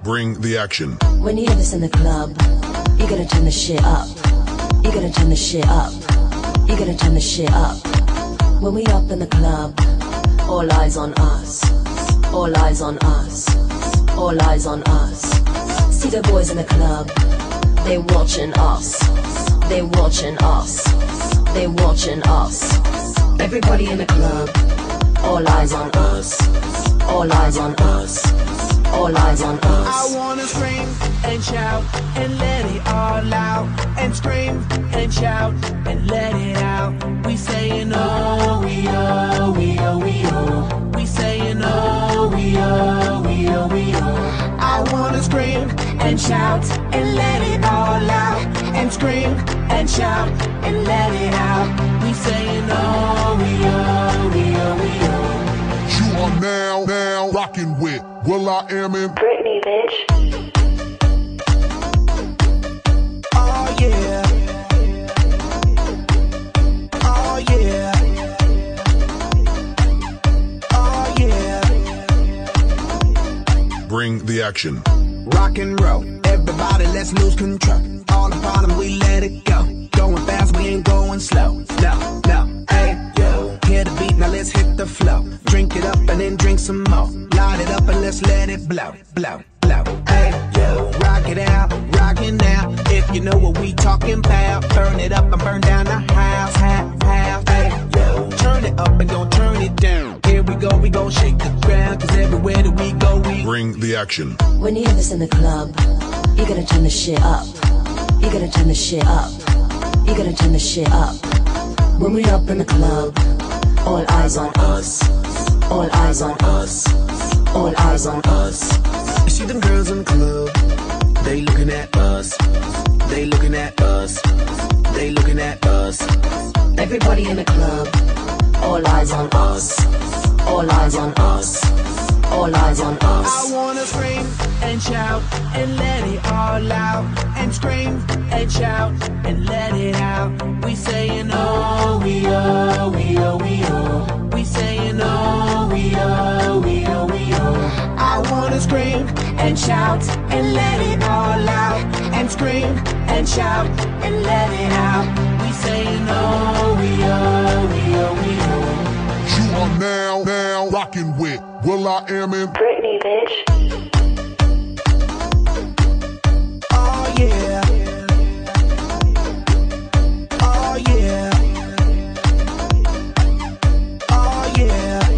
Bring the action. When you hear this in the club, you gotta turn the shit up. You gotta turn the shit up. You gotta turn the shit up. When we up in the club, all eyes on us. All eyes on us. All eyes on us. See the boys in the club, they watching us. They watching us. They watching us. Everybody in the club, all eyes on us. All eyes on us. All eyes on us. I wanna scream and shout and let it all out. And scream and shout and let it out. We saying oh, we oh, we oh, we oh. We saying oh, we oh, we oh, we oh. I wanna scream and shout and let it all out. And scream and shout and let it out. We saying oh, we oh, we oh, we oh. You are now rocking with will.i.am in Britney, bitch. Oh yeah. Oh yeah. Oh yeah. Bring the action. Rock and roll, everybody let's lose control. All the bottom we let it go. Going fast, we ain't going slow. No, no, hey, yo. Hear the beat, now let's hit the flow. Drink it up and then drink some more. Light it up and let's let it blow, blow, blow. Hey, yo. Rock it out, rock it now. If you know what we talking about, burn it up and burn down the house, house. Hey, yo. Turn it up and don't turn it down. Here we gon' shake the ground. Cause everywhere that we go, we bring the action. When you hear this in the club, you gotta turn the shit up. You gotta turn the shit up. You gotta turn the shit up. When we up in the club, all eyes on us. All eyes on us. All eyes on us. You see them girls in the club, they looking at us. They looking at us. They looking at us. Everybody in the club, all eyes on us. All eyes on us. All eyes on us. I wanna scream and shout and let it all out. And scream and shout and let it out. We saying oh, we oh, we oh, we oh. We saying oh, we oh, we oh, we oh. I wanna scream and shout and let it all out. And scream and shout and let it out. We saying oh, we oh, we oh, we oh. You are now rocking with will.i.am in Britney, bitch. Oh yeah. Oh yeah. Oh yeah.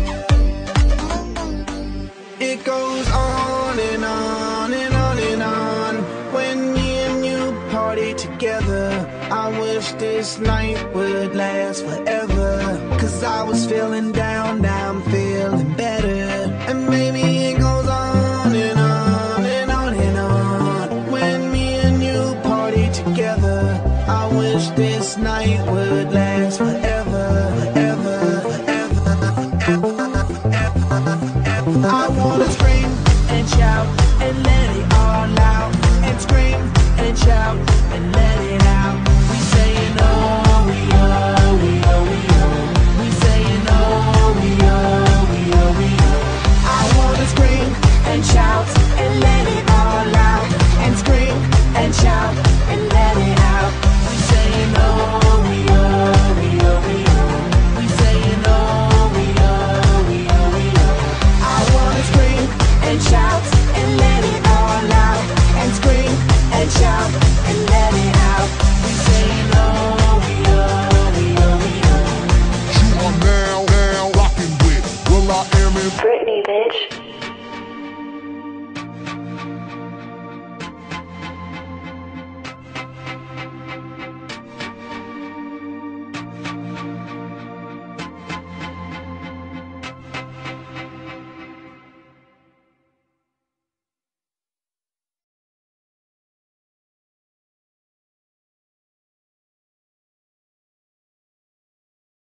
It goes on and on and on and on. When me and you party together, I wish this night would last forever. Cause I was feeling down, now I'm feeling better. And maybe it goes on and on and on and on. When me and you party together, I wish this night would last forever, forever, forever, forever. I wanna scream and shout and let it all out. And scream and shout and let it out. We saying oh, we oh, we oh, we oh. We saying oh, we oh, we oh, we oh. I wanna scream and shout and let it all out. And scream and shout and let it out. We saying oh, we oh, we oh, we oh. We saying oh, we oh, we oh, we oh. I wanna scream and shout and let it all out. And scream and shout and let it out. We saying oh, we oh, we oh, we oh. You are now rocking with will.i.am in Britney, bitch.